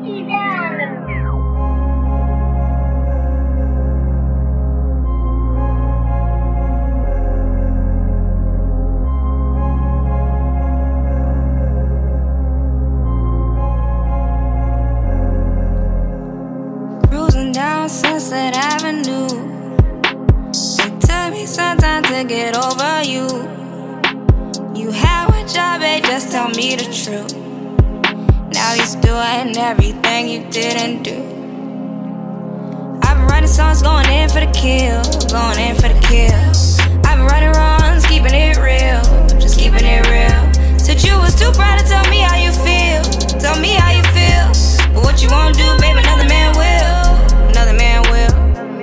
Cruising down Sunset Avenue. It took me some time to get over you. You had one job, babe, just tell me the truth. Now you're doing everything you didn't do. I've been writing songs, going in for the kill, going in for the kill. I've been writing wrongs, keeping it real, just keeping it real. Said you was too proud to tell me how you feel, tell me how you feel. But what you won't do, babe, another man will, another man will.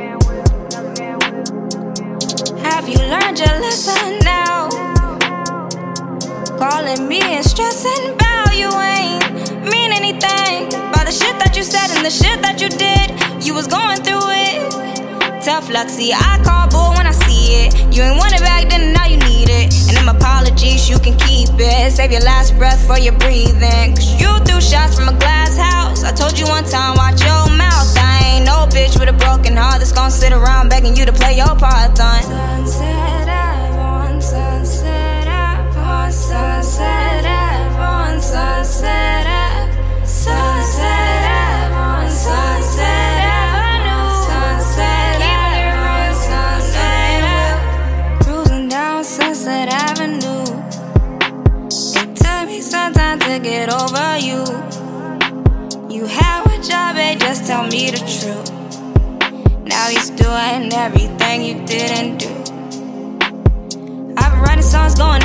Have you learned your lesson now? Calling me and stressing about you ain't mean anything. By the shit that you said and the shit that you did, you was going through it. Tough luck, see, I call bull when I see it. You ain't want it back then, now you need it. And them apologies, you can keep it. Save your last breath for your breathing. Cause you threw shots from a glass house. I told you one time, watch your mouth. I ain't no bitch with a broken heart that's gonna sit around begging you to play your part, son. Sunset Ave on Sunset Ave on Sunset Ave on Sunset Ave. Sunset Ave on Sunset Avenue. Sunset Ave on Sunset Ave. Cruising down Sunset Avenue. It took me some time to get over you. You had one job, babe, just tell me the truth. Now you're doing everything you didn't do. I've been writing songs, going